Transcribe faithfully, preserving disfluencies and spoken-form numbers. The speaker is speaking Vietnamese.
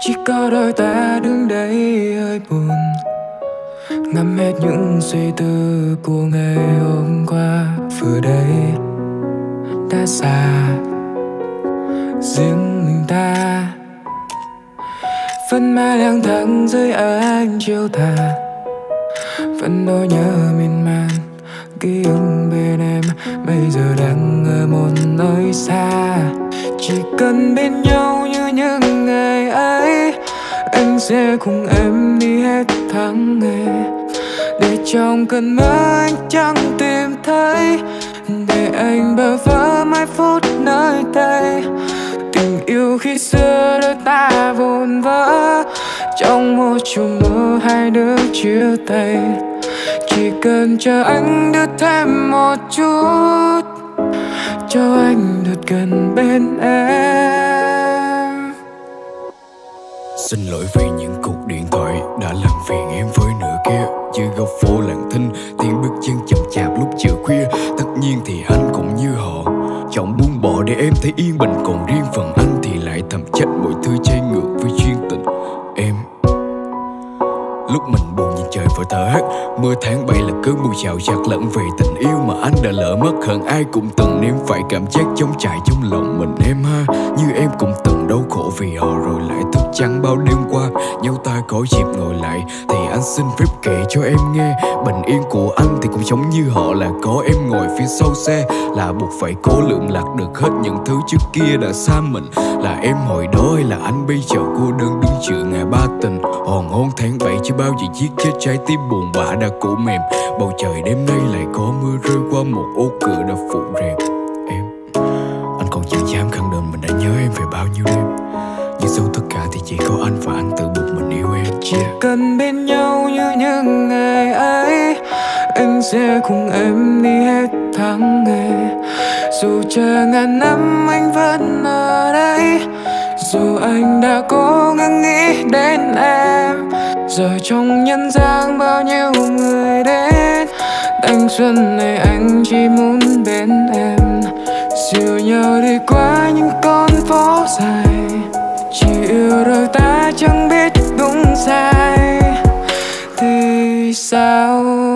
Chỉ có đôi ta đứng đây hơi buồn, ngắm hết những suy tư của ngày hôm qua. Vừa đây đã xa riêng mình ta, vẫn mãi lang thang dưới ánh chiều tà, vẫn nỗi nhớ miên man ký ức bên em bây giờ đang ở một nơi xa. Chỉ cần bên nhau như những ngày ấy, anh sẽ cùng em đi hết tháng ngày, để trong cơn mơ anh chẳng tìm thấy, để anh bơ vơ mai phút nơi đây. Tình yêu khi xưa đôi ta vụn vỡ, trong một chùm mơ hai đứa chia tay. Chỉ cần chờ anh được thêm một chút, cho anh được gần bên em. Xin lỗi vì những cuộc điện thoại đã làm phiền em với nửa kia. Dưới góc phố lặng thinh, tiếng bước chân chậm chạp lúc chiều khuya. Tất nhiên thì anh cũng như họ, chọn buông bỏ để em thấy yên bình. Còn riêng phần anh thì lại thầm trách mọi thứ trái ngược với duyên tình em. Lúc mình buồn nhìn trời vội thở hắt, mưa tháng bay là cơn mưa trào dạt lẫn về tình yêu mà anh đã lỡ mất. Hận ai cũng từng nếm phải cảm giác trống trải trong lòng mình em ha. Như em cũng từng đau khổ vì họ rồi lại thức trắng bao đêm qua. Nhau ta có dịp ngồi lại thì anh xin phép kể cho em nghe. Bình yên của anh thì cũng giống như họ, là có em ngồi phía sau xe, là buộc phải cố lượm lạc được hết những thứ trước kia đã xa mình. Là em hồi đó hay là anh bây giờ cô đơn đứng chữa ngày ba tình. Hoàng hôn tháng bảy chưa bao giờ giết chết trái tim buồn bã đã cũ mềm. Bầu trời đêm nay lại có mưa rơi qua một ô cửa đã phủ rèm. Em, anh còn chẳng dám khẳng định mình đã nhớ em về bao nhiêu đêm, nhưng sau tất cả thì chỉ có anh và anh tự buộc mình yêu em. Chỉ cần bên nhau như những ngày ấy, anh sẽ cùng em đi hết tháng ngày. Dù chờ ngàn năm anh vẫn ở đây, dù anh đã cố gắng nghĩ đến em. Giờ trong nhân gian bao nhiêu người đến, thanh xuân này anh chỉ muốn bên em. Dìu nhau đi qua những con phố dài, chỉ yêu đôi ta chẳng biết đúng sai thì sao.